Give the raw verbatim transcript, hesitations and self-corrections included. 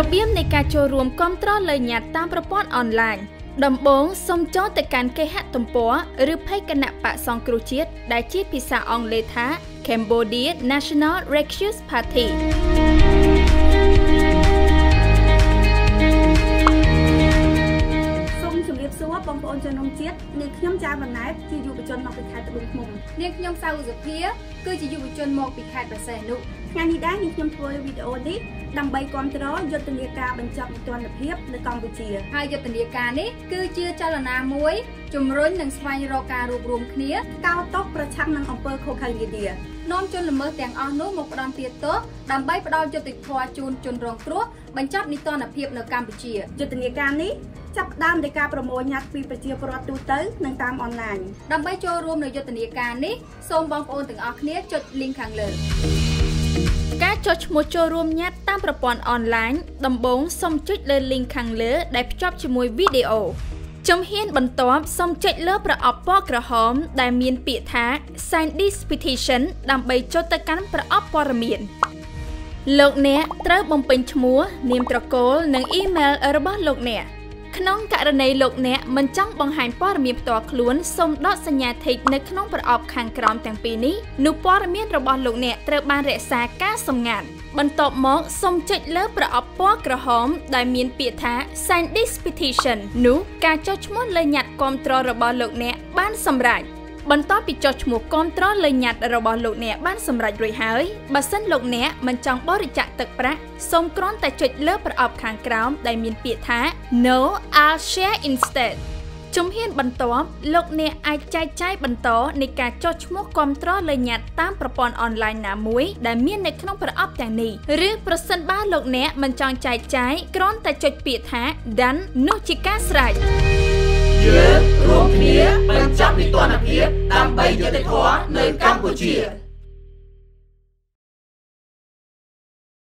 របៀបនៃការចូលរួមគាំទ្រលើញត្តិតាមប្រព័ន្ធអនឡាញដំបូងសូមចូលទៅកាន់គេហទំព័រឬ page គណៈបក្សសង្គ្រោះជាតិដែលជាភាសាអង់គ្លេសថា Cambodia National Rescue Party សូមជម្រាបសួរបងប្អូនជនរួមជាតិនាងខ្ញុំចាវណ្ណែតជាយុវជនមកពីខេត្តត្បូងឃ្មុំនាងខ្ញុំសៅសុភាគឺជាយុវជនមកពីខេត្តព្រះសីហនុថ្ងៃនេះដែរនាងខ្ញុំធ្វើវីដេអូនេះដើម្បីគាំទ្រយុទ្ធនាការបញ្ចប់នីតិរដ្ឋភាពនៅកម្ពុជាហើយយុទ្ធនាការនេះគឺជាចលនាមួយជំរុញនិងស្វែងរកការរួបរวมគ្នាកោតទោសប្រឆាំងនឹងអំពើឃោរឃៅនានានាំជនល្មើសទាំងអស់នោះមកផ្ដន់ទាទោសដើម្បីផ្ដល់យុត្តិធម៌ជូនជនរងគ្រោះបញ្ចប់នីតិរដ្ឋភាពនៅកម្ពុជាយុទ្ធនាការនេះចាប់ផ្ដើមដោយការប្រមូលញត្តិពីប្រជាពលរដ្ឋទូទៅនិងតាមអនឡាញដើម្បីចូលរួមនៅយុទ្ធនាការនេះសូមបងប្អូនទាំងអស់គ្នាចុច link ខាងលើការចុះឈ្មោះចូលរួមញត្តិតាមប្រព័ន្ធអនឡាញដំបូងសូមចុចលើ link ខាងលើដែលភ្ជាប់ជាមួយវីដេអូជំហានបន្ទាប់សូមចុចលើប្រអប់ពណ៌ក្រហមដែលមានពាក្យថា Sign this petition ដើម្បីចុចទៅកាន់ប្រអប់ព័ត៌មានលោកអ្នកត្រូវបំពេញឈ្មោះនាមត្រកូលនិងអ៊ីមែលរបស់លោកអ្នកក្នុងករណីលោកអ្នកមិនចង់បង្ហាញព័ត៌មានផ្ទាល់ខ្លួនសូមដកសញ្ញា Tick នៅក្នុងប្រអប់ខាងក្រោមទាំងពីរនេះនោះព័ត៌មានរបស់លោកអ្នកត្រូវបានរក្សាការសម្ងាត់បន្ទាប់មកសូមចុចលើប្រអប់ពណ៌ក្រហមដែលមានពាក្យថា Sign this petition នោះការចុះឈ្មោះលើញត្តិគាំទ្ររបស់លោកអ្នកបានសម្រេចបន្ទាប់ពីចុះឈ្មោះគាំទ្រលើញត្តិរបស់លោកអ្នកបានសម្រេចរួចហើយបើសិនលោកអ្នកមិនចង់បរិច្ចាគទឹកប្រាក់សូមគ្រាន់តែចុចលើប្រអប់ខាងក្រោមដែលមានពាក្យថា No I'll share instead ជំហានបន្ទាប់លោកអ្នកអាចចែកចាយបន្តនៃការចុះឈ្មោះគាំទ្រលើញត្តិតាមប្រព័ន្ធអនឡាញណាមួយដែលមាននៅក្នុងប្រអប់ទាំងនេះឬប្រសិនបើលោកអ្នកមិនចង់ចែកចាយគ្រាន់តែចុចពាក្យថា Done នោះជាការស្រេចយើងរួមគ្នាបញ្ចប់នីតិរដ្ឋភាពដើម្បីយុត្តិធម៌នៅកម្ពុជា